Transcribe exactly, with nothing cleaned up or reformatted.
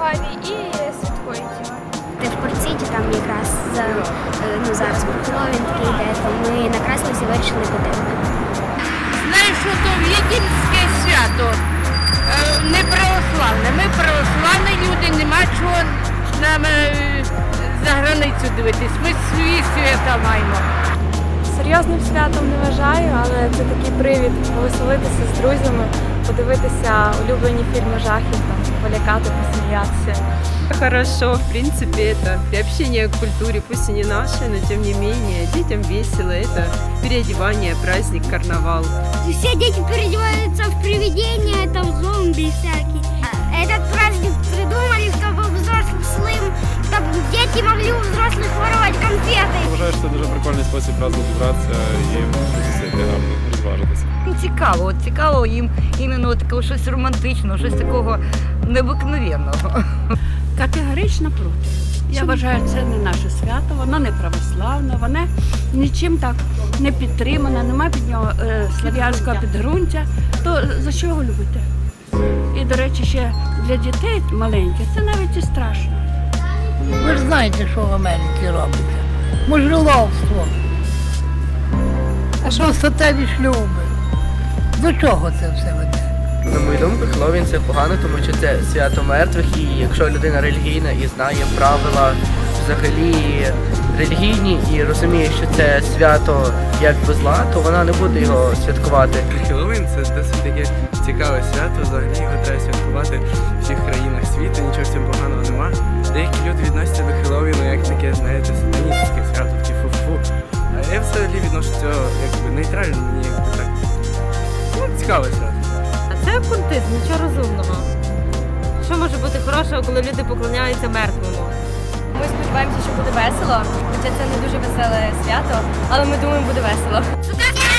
Гагарі і святкують його. В Порт-Сіті там якраз ну, зараз Хеллоуін такий йде, то ми накрасилися і вирішили піти. Знаєш, що то відінське свято, не православне. Ми православні люди, нема чого нам за границю дивитись. Ми свої свята маємо. Серйозним святом не вважаю, але це такий привід повеселитися з друзями, подивитися улюблені фільми жахів, там, полякати, посміятися. Хорошо, в принципе, это приобщение к культуре, пусть и не нашей, но тем не менее, детям весело, это переодевание, праздник, карнавал. Все дети переодеваются в привидения, там зомби всякие. Этот праздник придумали, чтобы взрослым, чтобы дети могли у взрослых воровать конфеты. Я вважаю, що це дуже прикольний спосіб разом зібратися і посидіти гарно, розважитися. Цікаво, от цікаво їм іменно такого щось романтичного, щось такого необикновенного. Категорично проти. Я вважаю, це не наше свято, воно не православне, воно нічим так не підтримане, немає під нього е, слав'янського підґрунтя. То за що його любити? І, до речі, ще для дітей маленьких це навіть і страшно. Ви ж знаєте, що в Америці робиться. Мужеловство. А що статеві шлюби? До чого це все веде? На мою думку, Хеллоуін – це погано, тому що це свято мертвих, і якщо людина релігійна і знає правила взагалі релігійні і розуміє, що це свято якби зла, то вона не буде його святкувати. Хеллоуін – це досить таке цікаве свято, взагалі його треба святкувати в всіх країнах світу, нічого в цьому поганого нема. Деякі люди відносяться до Хеллоуіну як таке, знаєте, сатаністське свято, таке фу-фу. А я взагалі відношу цього якби нейтрально, мені якби так, ну, цікаве свято. Це окультизм, нічого розумного. Що може бути хорошого, коли люди поклоняються мертвому? Ми сподіваємося, що буде весело, хоча це не дуже веселе свято, але ми думаємо, буде весело.